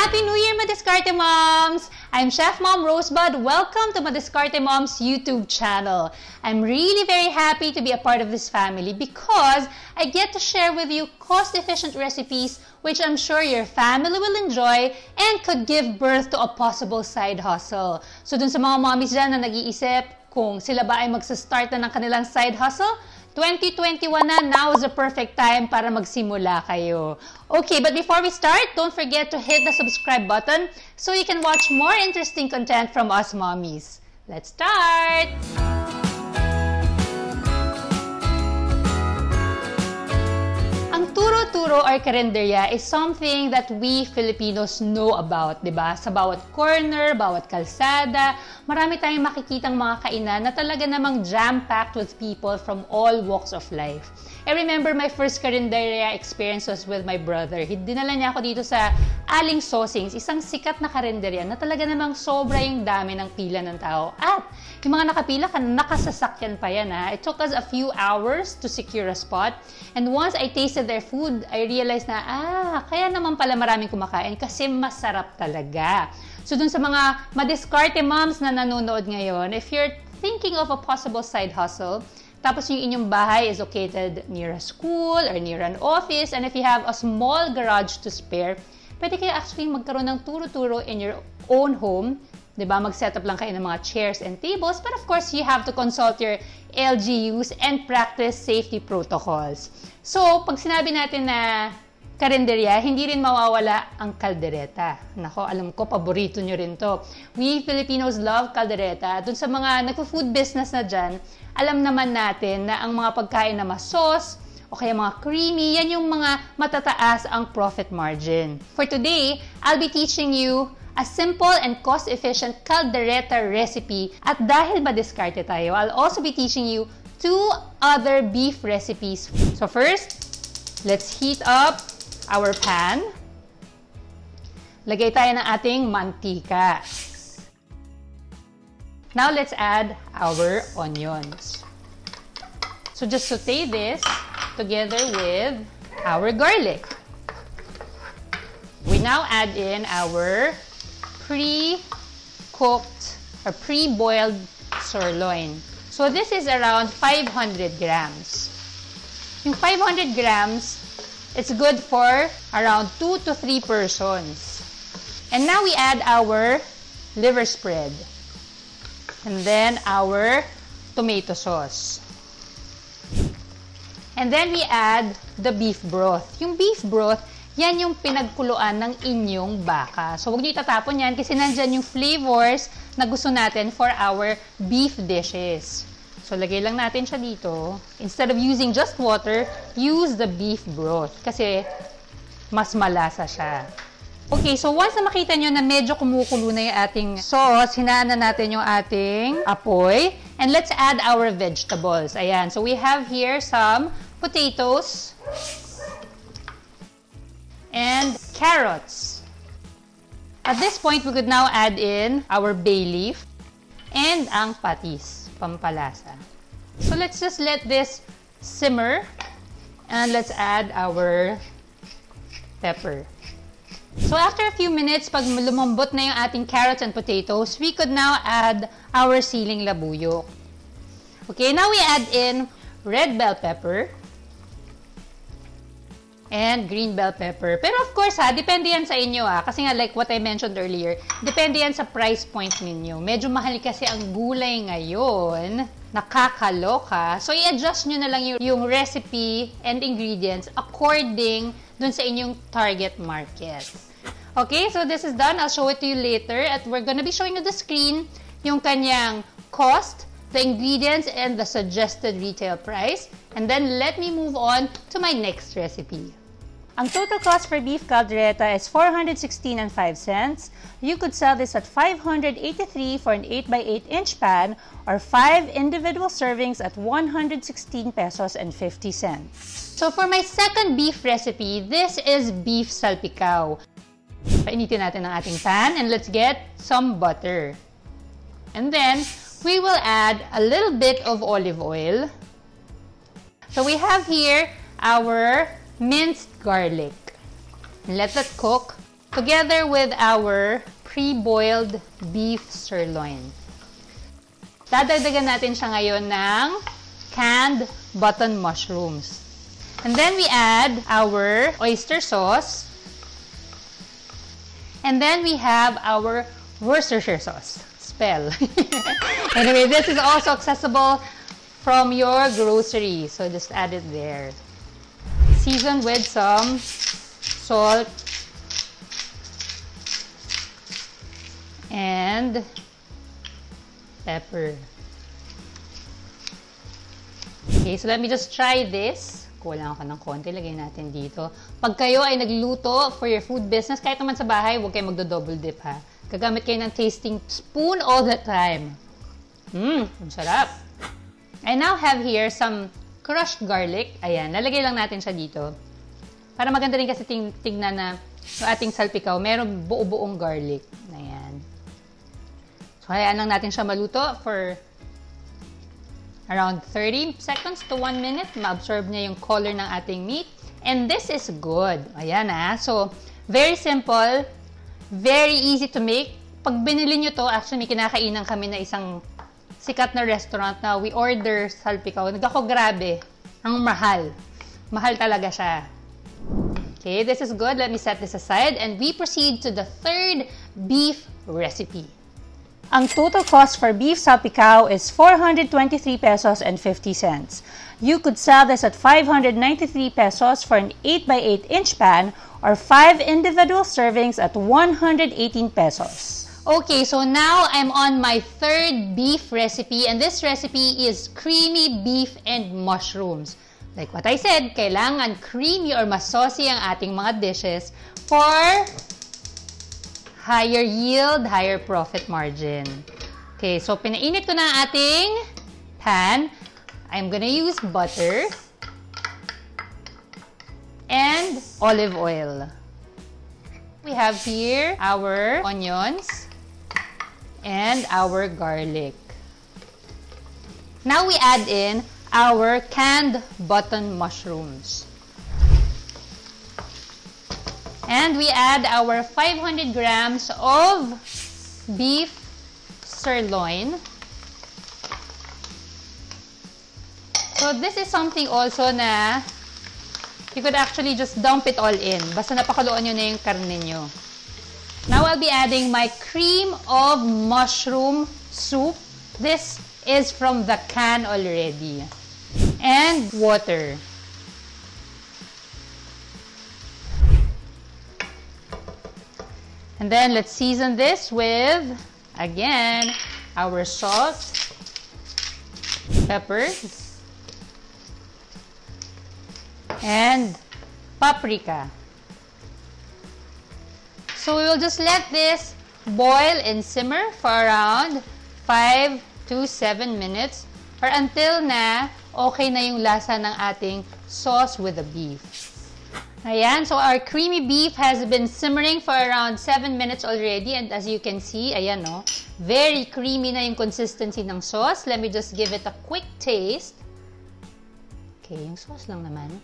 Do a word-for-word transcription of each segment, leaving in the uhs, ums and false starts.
Happy New Year, Madiskarte Moms! I'm ChefMom Rosebud. Welcome to Madiskarte Moms YouTube channel. I'm really very happy to be a part of this family because I get to share with you cost-efficient recipes which I'm sure your family will enjoy and could give birth to a possible side hustle. So dun sa mga mommies dyan na nag-iisip kung sila ba ay magsa-start na ng kanilang side hustle, twenty twenty-one na, now is the perfect time para magsimula kayo. Okay, but before we start, don't forget to hit the subscribe button so you can watch more interesting content from us mommies. Let's start! Ang Turo-Turo or Carinderia is something that we Filipinos know about, di ba? Sa bawat corner, bawat kalsada, marami tayong makikitang mga kainan na talaga namang jam-packed with people from all walks of life. I remember my first Carinderia experience was with my brother. Dinala niya ako dito sa Aling Sosings, isang sikat na karinderya na talaga namang sobra yung dami ng pila ng tao. At yung mga nakapila, nakasasakyan pa yan ha. It took us a few hours to secure a spot. And once I tasted their food, I realized na, ah, kaya naman pala maraming kumakain kasi masarap talaga. So dun sa mga Madiskarte Moms na nanonood ngayon, if you're thinking of a possible side hustle, tapos yung inyong bahay is located near a school or near an office, and if you have a small garage to spare, pwede kayo actually magkaroon ng turo-turo in your own home. Diba? Mag-set up lang kayo ng mga chairs and tables, but of course, you have to consult your L G Us and practice safety protocols. So, pag sinabi natin na Carinderia, hindi rin mawawala ang Kaldereta. Nako, alam ko, paborito nyo rin to. We Filipinos love Kaldereta. Dun sa mga nagpo-food business na dyan, alam naman natin na ang mga pagkain na masos, o kaya mga creamy, yan yung mga matataas ang profit margin. For today, I'll be teaching you a simple and cost-efficient Kaldereta recipe. At dahil madiskarte tayo, I'll also be teaching you two other beef recipes. So first, let's heat up our pan. Lagay tayo ng ating mantika. Now let's add our onions. So just saute this together with our garlic. We now add in our pre-cooked or pre-boiled sirloin. So this is around five hundred grams. Yung five hundred grams, it's good for around two to three persons. And now we add our liver spread. And then our tomato sauce. And then we add the beef broth. Yung beef broth, yan yung pinagkuluan ng inyong baka. So, huwag niyo itatapon yan kasi nandyan yung flavors na gusto natin for our beef dishes. So, lagay lang natin siya dito. Instead of using just water, use the beef broth kasi mas malasa siya. Okay, so once na makita nyo na medyo kumukulo na yung ating sauce, hinaan na natin yung ating apoy. And let's add our vegetables. Ayan, so we have here some potatoes and carrots. At this point, we could now add in our bay leaf and ang patis, pampalasa. So let's just let this simmer and let's add our pepper. So after a few minutes, pag lumambot na yung ating carrots and potatoes, we could now add our siling labuyok. Okay, now we add in red bell pepper and green bell pepper. Pero of course ha, depende yan sa inyo ha. Kasi nga like what I mentioned earlier, depende yan sa price point ninyo. Medyo mahal kasi ang gulay ngayon. Nakakaloka. So i-adjust nyo na lang yung, yung recipe and ingredients according dun sa inyong target market. Okay, so this is done. I'll show it to you later. At we're gonna be showing you the screen yung kanyang cost, the ingredients, and the suggested retail price. And then let me move on to my next recipe. Ang total cost for beef caldereta is four hundred sixteen and five cents. You could sell this at five hundred eighty-three for an eight by eight inch pan or five individual servings at one hundred sixteen pesos and fifty cents. So for my second beef recipe, this is beef salpicao. Painitin natin ang ating pan and let's get some butter. And then we will add a little bit of olive oil. So we have here our minced garlic. Let that cook. together with our pre-boiled beef sirloin. Dadagdagan natin siya ngayon ng canned button mushrooms. And then we add our oyster sauce. And then we have our Worcestershire sauce. Spell. Anyway, this is also accessible from your grocery. So just add it there. Season with some salt and pepper. Okay, so let me just try this. Kulang ako ng konti, lagay natin dito. Pag kayo ay nagluto for your food business, kahit naman sa bahay, huwag kayo magdo-double dip ha. Gagamit kayo ng tasting spoon all the time. Mmm, ang sarap. I now have here some crushed garlic. Ayan, lalagay lang natin siya dito. Para maganda rin kasi ting tignan na yung ating salpicao, meron buo-buong garlic. Ayan. So, hayaan lang natin siya maluto for around thirty seconds to one minute. Ma-absorb niya yung color ng ating meat. And this is good. Ayan ah. So, very simple. Very easy to make. Pag binili nyo to, actually may kinakainan kami na isang sikat na restaurant na we order salpicao. Nagkako grabe. Ang mahal. Mahal talaga siya. Okay, this is good. Let me set this aside. And we proceed to the third beef recipe. Ang total cost for beef salpicao is four hundred twenty-three pesos and fifty cents. You could sell this at five hundred ninety-three pesos for an eight by eight inch pan or five individual servings at one hundred eighteen pesos. Okay, so now I'm on my third beef recipe, and this recipe is creamy beef and mushrooms. Like what I said, kailangan creamy or mas saucy ang ating mga dishes for higher yield, higher profit margin. Okay, so pinainit ko na ang ating pan. I'm gonna use butter and olive oil. We have here our onions and our garlic. Now we add in our canned button mushrooms. And we add our five hundred grams of beef sirloin. So this is something also na you could actually just dump it all in. Basta napakaluan nyo na yung karne nyo. Now I'll be adding my cream of mushroom soup. This is from the can already. And water. And then let's season this with, again, our salt, pepper, and paprika. So we will just let this boil and simmer for around five to seven minutes or until na okay na yung lasa ng ating sauce with the beef. Ayan, so our creamy beef has been simmering for around seven minutes already, and as you can see, ayan no, very creamy na yung consistency ng sauce. Let me just give it a quick taste. Okay, yung sauce lang naman.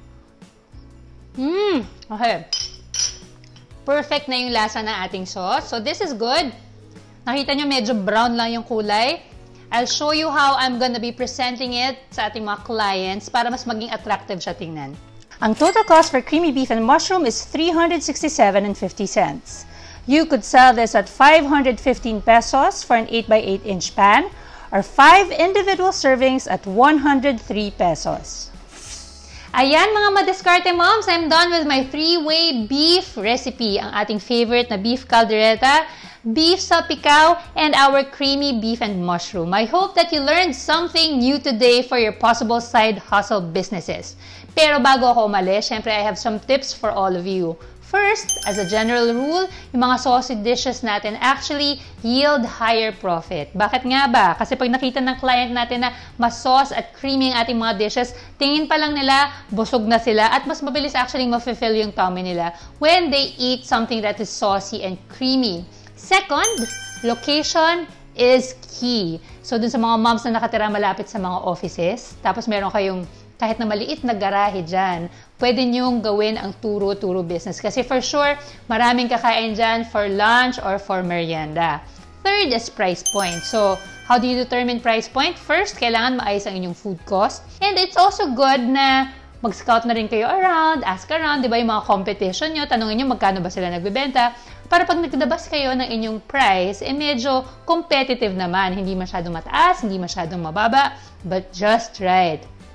Mmm, okay. Perfect na yung lasa ng ating sauce. So this is good. Nakita nyo, medyo brown lang yung kulay. I'll show you how I'm gonna be presenting it sa ating mga clients para mas maging attractive siya tingnan. Ang total cost for creamy beef and mushroom is three hundred sixty-seven and fifty cents. You could sell this at five hundred fifteen pesos for an eight by eight inch pan or five individual servings at one hundred three pesos. Ayan mga Madiskarte Moms, I'm done with my three-way beef recipe. Ang ating favorite na beef caldereta, beef salpicao, and our creamy beef and mushroom. I hope that you learned something new today for your possible side hustle businesses. Pero bago ako umalis, syempre I have some tips for all of you. First, as a general rule, yung mga saucy dishes natin actually yield higher profit. Bakit nga ba? Kasi pag nakita ng client natin na mas sauce at creamy ang ating mga dishes, tingin pa lang nila, busog na sila at mas mabilis actually ma-fulfill yung tummy nila when they eat something that is saucy and creamy. Second, location is key. So, dun sa mga moms na nakatira malapit sa mga offices, tapos meron kayong kahit na maliit na garahe dyan, pwede nyong gawin ang Turo-Turo business. Kasi for sure, maraming kakain dyan for lunch or for merienda. Third is price point. So, how do you determine price point? First, kailangan maayos ang inyong food cost. And it's also good na mag-scout na rin kayo around, ask around, di ba, yung mga competition nyo, tanongin nyo magkano ba sila nagbebenta, para pag nagdabas kayo ng inyong price, eh medyo competitive naman. Hindi masyadong mataas, hindi masyadong mababa, but just right.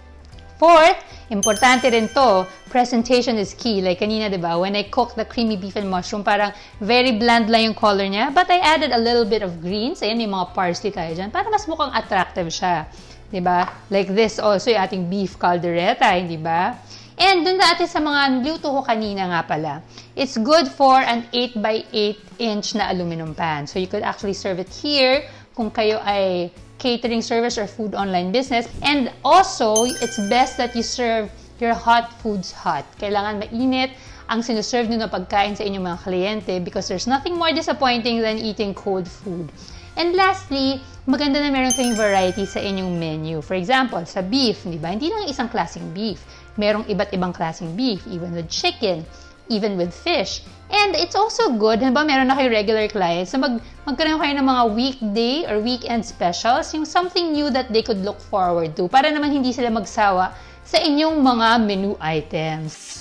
Fourth, importante rin to, presentation is key. Like kanina, di ba, when I cooked the creamy beef and mushroom, parang very bland lang yung color niya, but I added a little bit of greens. Ayan, yung mga parsley tayo dyan, para mas mukhang attractive siya. Di ba? Like this also, yung ating beef caldereta, hindi ba? And dun natin sa mga luto ko kanina nga pala, it's good for an eight by eight inch na aluminum pan. So you could actually serve it here kung kayo ay catering service or food online business. And also, it's best that you serve your hot foods hot. Kailangan mainit ang sinuserve nyo na pagkain sa inyong mga kliyente because there's nothing more disappointing than eating cold food. And lastly, maganda na meron kayong variety sa inyong menu. For example, sa beef, di ba? Hindi lang isang klaseng beef. Merong iba't ibang klaseng beef, even with chicken, even with fish. And it's also good, halimbawa meron na kayo regular clients, so mag magkaroon kayo ng mga weekday or weekend specials, yung something new that they could look forward to, para naman hindi sila magsawa sa inyong mga menu items.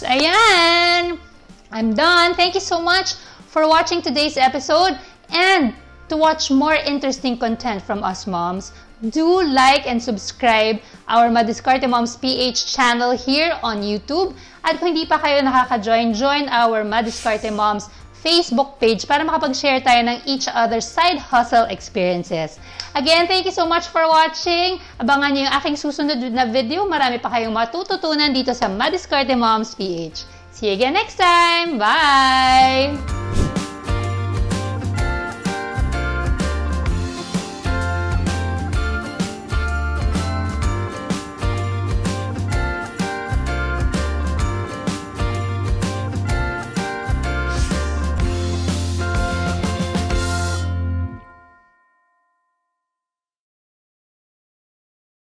Ayan! I'm done. Thank you so much for watching today's episode. And to watch more interesting content from us moms, do like and subscribe our Madiskarte Moms P H channel here on YouTube. At kung hindi pa kayo nakaka-join, join our Madiskarte Moms Facebook page para makapag-share tayo ng each other's side hustle experiences. Again, thank you so much for watching. Abangan niyo yung aking susunod na video. Marami pa kayong matututunan dito sa Madiskarte Moms P H. See you again next time. Bye!